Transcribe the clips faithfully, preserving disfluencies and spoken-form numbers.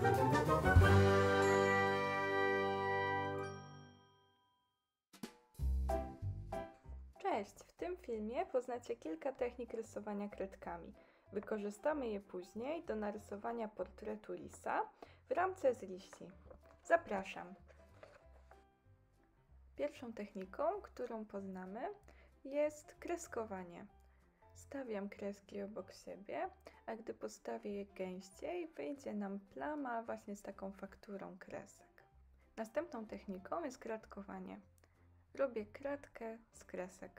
Cześć! W tym filmie poznacie kilka technik rysowania kredkami. Wykorzystamy je później do narysowania portretu lisa w ramce z liści. Zapraszam! Pierwszą techniką, którą poznamy, jest kreskowanie. Stawiam kreski obok siebie, a gdy postawię je gęściej, wyjdzie nam plama właśnie z taką fakturą kresek. Następną techniką jest kratkowanie. Robię kratkę z kresek.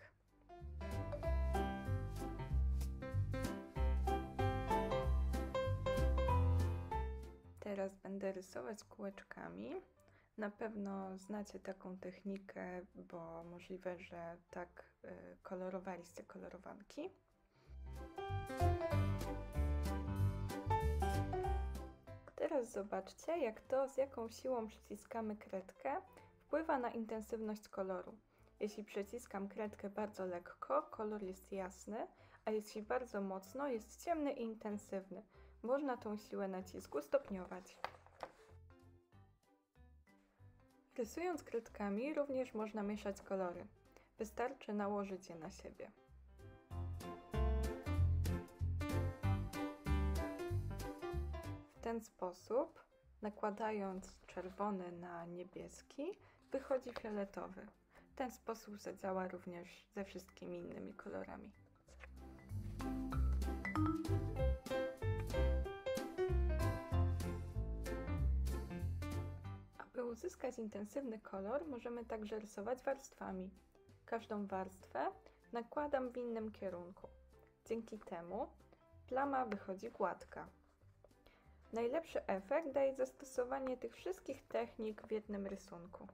Teraz będę rysować kółeczkami. Na pewno znacie taką technikę, bo możliwe, że tak y, kolorowaliście kolorowanki. Teraz zobaczcie, jak to, z jaką siłą przyciskamy kredkę, wpływa na intensywność koloru. Jeśli przyciskam kredkę bardzo lekko, kolor jest jasny, a jeśli bardzo mocno, jest ciemny i intensywny. Można tą siłę nacisku stopniować. Rysując kredkami również można mieszać kolory. Wystarczy nałożyć je na siebie. W ten sposób, nakładając czerwony na niebieski, wychodzi fioletowy. W ten sposób zadziała również ze wszystkimi innymi kolorami. Aby uzyskać intensywny kolor, możemy także rysować warstwami. Każdą warstwę nakładam w innym kierunku. Dzięki temu plama wychodzi gładka. Najlepszy efekt daje zastosowanie tych wszystkich technik w jednym rysunku.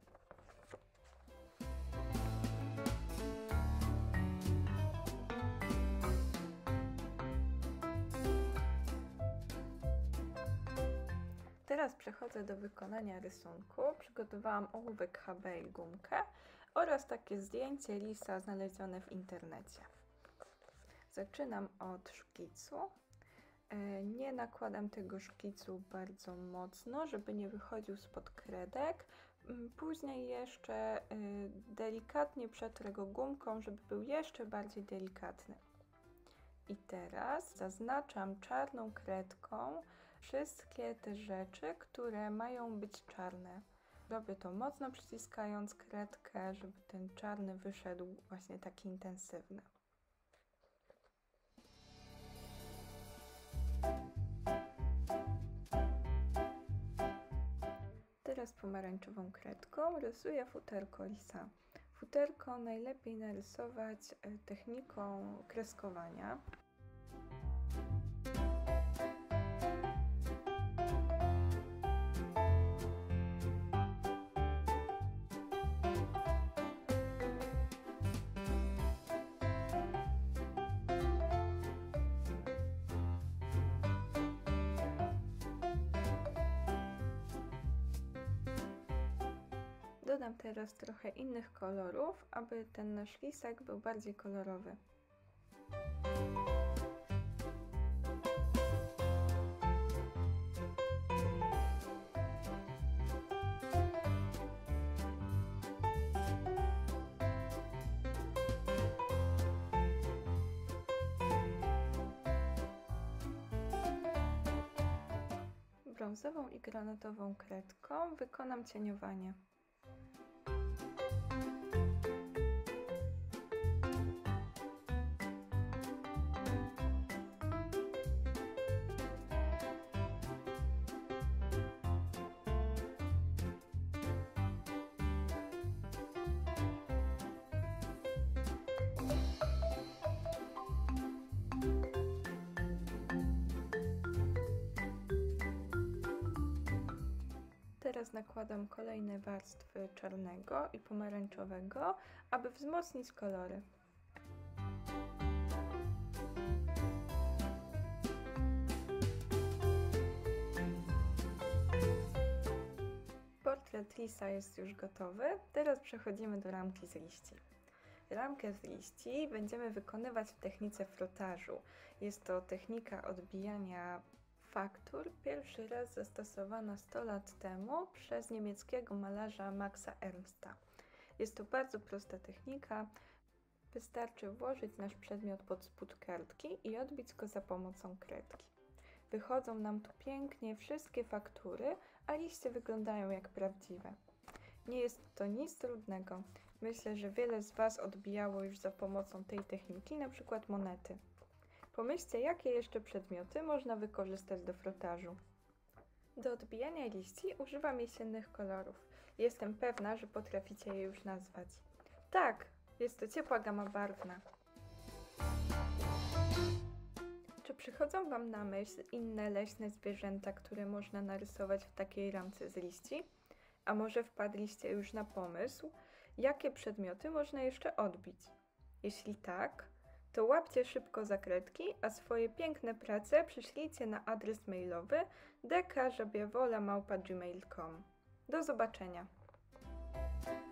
Teraz przechodzę do wykonania rysunku. Przygotowałam ołówek H B i gumkę oraz takie zdjęcie lisa znalezione w internecie. Zaczynam od szkicu. Nie nakładam tego szkicu bardzo mocno, żeby nie wychodził spod kredek. Później jeszcze delikatnie przetrę go gumką, żeby był jeszcze bardziej delikatny. I teraz zaznaczam czarną kredką wszystkie te rzeczy, które mają być czarne. Robię to mocno przyciskając kredkę, żeby ten czarny wyszedł właśnie taki intensywny. Teraz pomarańczową kredką rysuję futerko lisa. Futerko najlepiej narysować techniką kreskowania. Dodam teraz trochę innych kolorów, aby ten nasz lisek był bardziej kolorowy. Brązową i granatową kredką wykonam cieniowanie. Teraz nakładam kolejne warstwy czarnego i pomarańczowego, aby wzmocnić kolory. Portret lisa jest już gotowy. Teraz przechodzimy do ramki z liści. Ramkę z liści będziemy wykonywać w technice frotażu. Jest to technika odbijania faktur pierwszy raz zastosowano sto lat temu przez niemieckiego malarza Maxa Ernsta. Jest to bardzo prosta technika. Wystarczy włożyć nasz przedmiot pod spód kartki i odbić go za pomocą kredki. Wychodzą nam tu pięknie wszystkie faktury, a liście wyglądają jak prawdziwe. Nie jest to nic trudnego. Myślę, że wiele z Was odbijało już za pomocą tej techniki, na przykład monety. Pomyślcie, jakie jeszcze przedmioty można wykorzystać do frotażu. Do odbijania liści używam jesiennych kolorów. Jestem pewna, że potraficie je już nazwać. Tak, jest to ciepła gama barwna. Czy przychodzą Wam na myśl inne leśne zwierzęta, które można narysować w takiej ramce z liści? A może wpadliście już na pomysł, jakie przedmioty można jeszcze odbić? Jeśli tak, to łapcie szybko za kredki, a swoje piękne prace przyślijcie na adres mailowy d k żabiawola małpa gmail kropka com. Do zobaczenia!